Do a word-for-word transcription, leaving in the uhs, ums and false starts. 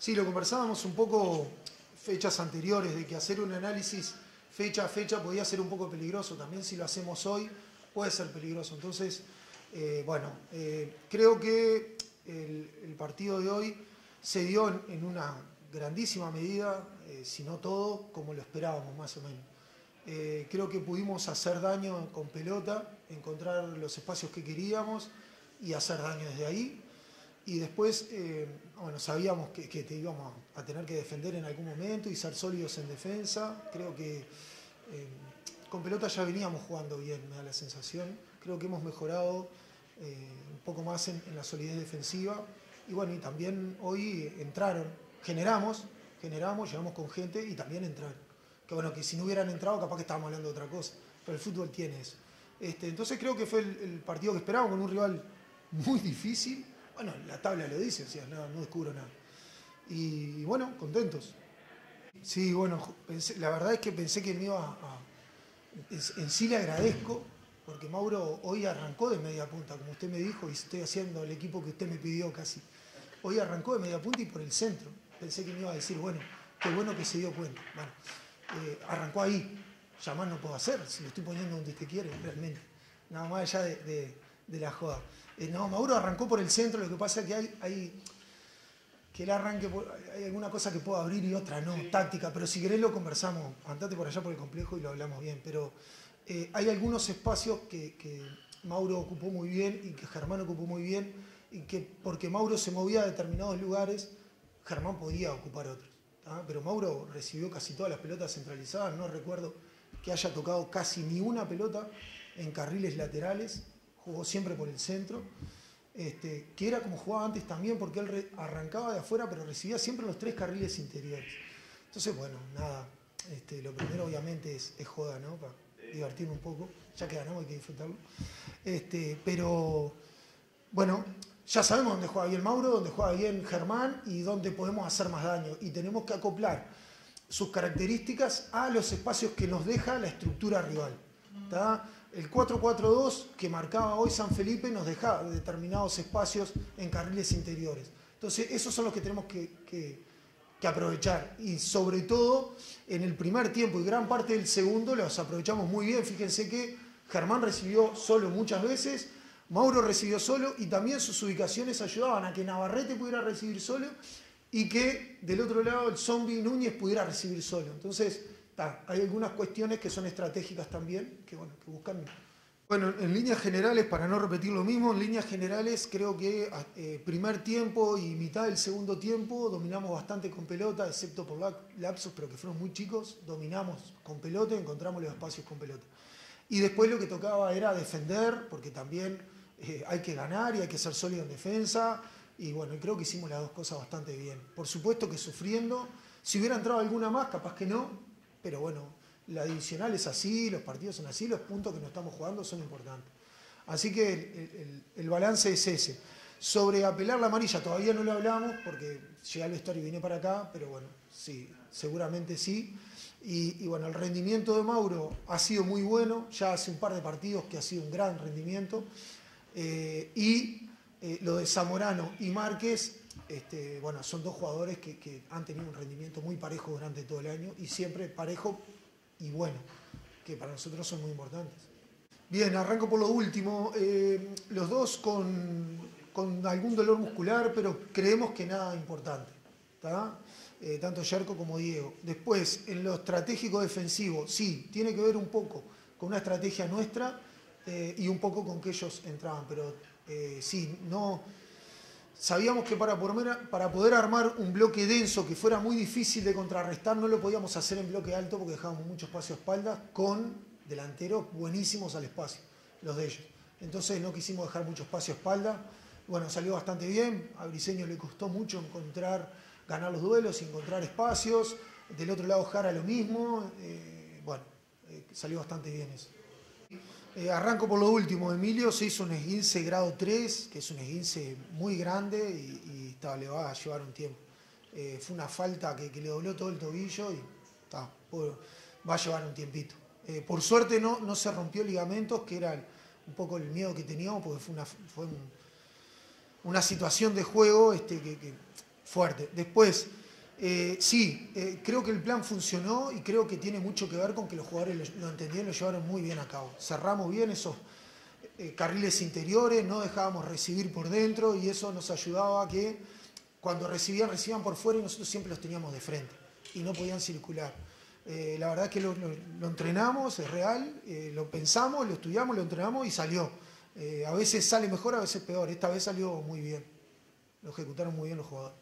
Sí, lo conversábamos un poco fechas anteriores, de que hacer un análisis fecha a fecha podía ser un poco peligroso. También si lo hacemos hoy puede ser peligroso. Entonces, eh, bueno, eh, creo que el, el partido de hoy se dio en, en una grandísima medida, eh, si no todo, como lo esperábamos más o menos. Eh, creo que pudimos hacer daño con pelota, encontrar los espacios que queríamos y hacer daño desde ahí. Y después, eh, bueno, sabíamos que, que te íbamos a tener que defender en algún momento y ser sólidos en defensa. Creo que eh, con pelota ya veníamos jugando bien, me da la sensación. Creo que hemos mejorado eh, un poco más en, en la solidez defensiva. Y bueno, y también hoy entraron, generamos, generamos, llegamos con gente y también entraron. Que bueno, que si no hubieran entrado capaz que estábamos hablando de otra cosa. Pero el fútbol tiene eso. Este, entonces creo que fue el, el partido que esperábamos, con un rival muy difícil. Bueno, la tabla lo dice, o sea, no, no descubro nada. Y, y bueno, contentos. Sí, bueno, pensé, la verdad es que pensé que me iba a... a en, en sí le agradezco, porque Mauro hoy arrancó de media punta, como usted me dijo, y estoy haciendo el equipo que usted me pidió casi. Hoy arrancó de media punta y por el centro. Pensé que me iba a decir, bueno, qué bueno que se dio cuenta. Bueno, eh, arrancó ahí. Ya más no puedo hacer, si lo estoy poniendo donde usted quiere, realmente. Nada más allá de, de, de la joda. Eh, no, Mauro arrancó por el centro, lo que pasa es que hay, hay que el arranque, hay alguna cosa que puedo abrir y otra no, sí. Táctica, pero si querés lo conversamos, andate por allá por el complejo y lo hablamos bien, pero eh, hay algunos espacios que, que Mauro ocupó muy bien y que Germán ocupó muy bien, y que porque Mauro se movía a determinados lugares, Germán podía ocupar otros, ¿tá? Pero Mauro recibió casi todas las pelotas centralizadas, no recuerdo que haya tocado casi ni una pelota en carriles laterales, jugó siempre por el centro, este, que era como jugaba antes también, porque él re, arrancaba de afuera, pero recibía siempre los tres carriles interiores. Entonces, bueno, nada, este, lo primero obviamente es, es joda, ¿no? Para divertirme un poco, ya que ganamos hay que disfrutarlo. Este, pero, bueno, ya sabemos dónde juega bien Mauro, dónde juega bien Germán y dónde podemos hacer más daño. Y tenemos que acoplar sus características a los espacios que nos deja la estructura rival, ¿tá? El cuatro cuatro dos que marcaba hoy San Felipe nos dejaba determinados espacios en carriles interiores. Entonces, esos son los que tenemos que, que, que aprovechar. Y sobre todo, en el primer tiempo y gran parte del segundo los aprovechamos muy bien. Fíjense que Germán recibió solo muchas veces, Mauro recibió solo y también sus ubicaciones ayudaban a que Navarrete pudiera recibir solo y que del otro lado el Zombie Núñez pudiera recibir solo. Entonces, ta, hay algunas cuestiones que son estratégicas también, que, bueno, que buscan... Bueno, en líneas generales, para no repetir lo mismo, en líneas generales creo que eh, primer tiempo y mitad del segundo tiempo dominamos bastante con pelota, excepto por lapsos, pero que fueron muy chicos, dominamos con pelota, encontramos los espacios con pelota. Y después lo que tocaba era defender, porque también eh, hay que ganar y hay que ser sólido en defensa. Y bueno, creo que hicimos las dos cosas bastante bien. Por supuesto que sufriendo, si hubiera entrado alguna más, capaz que no, pero bueno, la divisional es así, los partidos son así, los puntos que nos estamos jugando son importantes. Así que el, el, el balance es ese. Sobre apelar la amarilla todavía no lo hablamos, porque llega el vestuario y viene para acá, pero bueno, sí, seguramente sí. Y, y bueno, el rendimiento de Mauro ha sido muy bueno, ya hace un par de partidos que ha sido un gran rendimiento. Eh, y eh, lo de Zamorano y Márquez, este, bueno, son dos jugadores que, que han tenido un rendimiento muy parejo durante todo el año y siempre parejo y bueno, que para nosotros son muy importantes. Bien, arranco por lo último. Eh, los dos con, con algún dolor muscular, pero creemos que nada importante, ¿tá? Eh, tanto Yerko como Diego. Después, en lo estratégico defensivo, sí, tiene que ver un poco con una estrategia nuestra eh, y un poco con que ellos entraban, pero eh, sí, no... Sabíamos que para poder, para poder armar un bloque denso que fuera muy difícil de contrarrestar, no lo podíamos hacer en bloque alto porque dejábamos mucho espacio a espaldas con delanteros buenísimos al espacio, los de ellos. Entonces no quisimos dejar mucho espacio a espaldas. Bueno, salió bastante bien. A Briseño le costó mucho encontrar, ganar los duelos y encontrar espacios. Del otro lado Jara lo mismo. Eh, bueno, eh, salió bastante bien eso. Eh, arranco por lo último. Emilio se hizo un esguince grado tres, que es un esguince muy grande y, y ta, le va a llevar un tiempo. Eh, fue una falta que, que le dobló todo el tobillo y ta, por, va a llevar un tiempito. Eh, por suerte no, no se rompió ligamentos, que era el, un poco el miedo que teníamos, porque fue una, fue un, una situación de juego este, que, que, fuerte. Después, eh, sí, eh, creo que el plan funcionó y creo que tiene mucho que ver con que los jugadores lo, lo entendieron y lo llevaron muy bien a cabo. Cerramos bien esos eh, carriles interiores, no dejábamos recibir por dentro y eso nos ayudaba a que cuando recibían, recibían por fuera y nosotros siempre los teníamos de frente y no podían circular. Eh, la verdad es que lo, lo, lo entrenamos, es real, eh, lo pensamos, lo estudiamos, lo entrenamos y salió. Eh, a veces sale mejor, a veces peor. Esta vez salió muy bien. Lo ejecutaron muy bien los jugadores.